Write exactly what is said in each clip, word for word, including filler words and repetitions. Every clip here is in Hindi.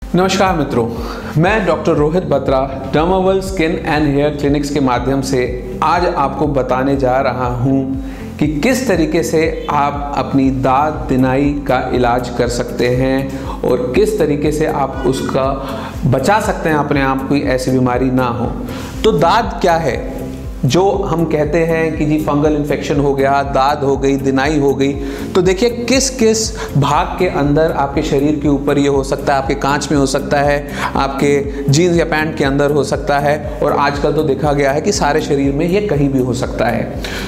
नमस्कार मित्रों, मैं doctor Rohit Batra Dermaval skin and hair clinics के माध्यम से आज आपको बताने जा रहा हूं कि किस तरीके से आप अपनी दाद दिनाई का इलाज कर सकते हैं और किस तरीके से आप उसका बचा सकते हैं अपने आप, कोई ऐसी बीमारी ना हो। तो दाद क्या है? जो हम कहते हैं कि जी फंगल इन्फेक्शन हो गया, दाद हो गई, दिनाई हो गई, तो देखिए किस किस भाग के अंदर आपके शरीर के ऊपर ये हो सकता है। आपके कांच में हो सकता है, आपके जीन्स या पैंट के अंदर हो सकता है, और आजकल तो देखा गया है कि सारे शरीर में ये कहीं भी हो सकता है।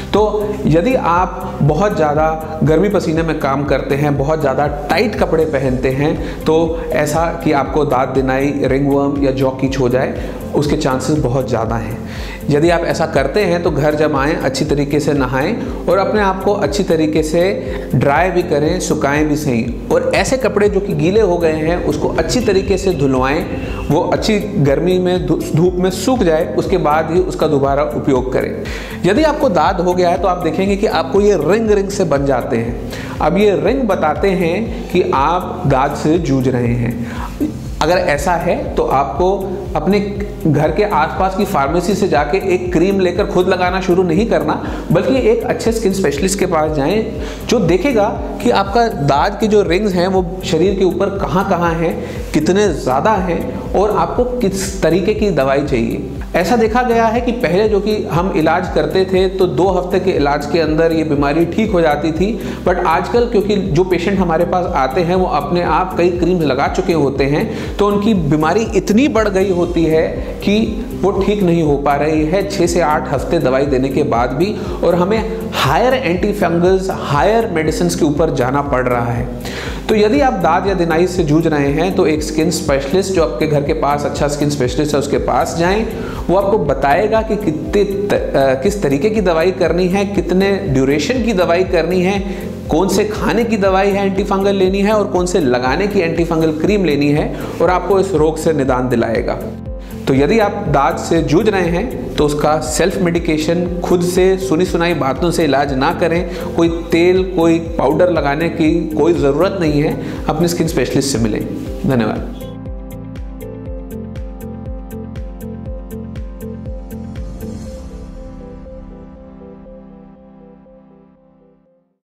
तो यदि आप बहुत ज़्यादा गर्मी पसीने में काम करते हैं, बहुत ज़्यादा टाइट कपड़े पहनते हैं, तो ऐसा कि आपको दाद दिनाई, रिंगवर्म या जॉ कीच हो जाए, उसके चांसेस बहुत ज़्यादा हैं। यदि आप ऐसा करते हैं तो घर जब आएँ अच्छी तरीके से नहाएं और अपने आप को अच्छी तरीके से ड्राई भी करें, सुखाएं भी सही, और ऐसे कपड़े जो कि गीले हो गए हैं उसको अच्छी तरीके से धुलवाएं, वो अच्छी गर्मी में धूप में सूख जाए, उसके बाद ही उसका दोबारा उपयोग करें। यदि आपको दाद हो गया है तो आप देखेंगे कि आपको ये रिंग रिंग से बन जाते हैं। अब ये रिंग बताते हैं कि आप दाद से जूझ रहे हैं। अगर ऐसा है तो आपको अपने घर के आसपास की फार्मेसी से जाके एक क्रीम लेकर खुद लगाना शुरू नहीं करना, बल्कि एक अच्छे स्किन स्पेशलिस्ट के पास जाएं जो देखेगा कि आपका दाद के जो रिंग्स हैं वो शरीर के ऊपर कहाँ कहाँ हैं, कितने ज़्यादा हैं, और आपको किस तरीके की दवाई चाहिए। ऐसा देखा गया है कि पहले जो कि हम इलाज करते थे तो दो हफ्ते के इलाज के अंदर ये बीमारी ठीक हो जाती थी, बट आजकल क्योंकि जो पेशेंट हमारे पास आते हैं वो अपने आप कई क्रीम्स लगा चुके होते हैं, तो उनकी बीमारी इतनी बढ़ गई होती है कि वो ठीक नहीं हो पा रही है छः से आठ हफ्ते दवाई देने के बाद भी, और हमें higher anti fungals, higher medicine के ऊपर जाना पड़ रहा है। तो यदि आप दाद या दिनाई से जूझ रहे हैं तो एक स्किन स्पेशलिस्ट जो आपके घर के पास अच्छा स्किन स्पेशलिस्ट है उसके पास जाएं। वो आपको बताएगा कि कितने त, किस तरीके की दवाई करनी है, कितने ड्यूरेशन की दवाई करनी है, कौन से खाने की दवाई है एंटी फंगल लेनी है और कौन से लगाने की एंटी फंगल क्रीम लेनी है, और आपको इस रोग से निदान दिलाएगा। तो यदि आप दाद से जूझ रहे हैं तो उसका सेल्फ मेडिकेशन, खुद से सुनी सुनाई बातों से इलाज ना करें। कोई तेल, कोई पाउडर लगाने की कोई ज़रूरत नहीं है। अपने स्किन स्पेशलिस्ट से मिलें। धन्यवाद।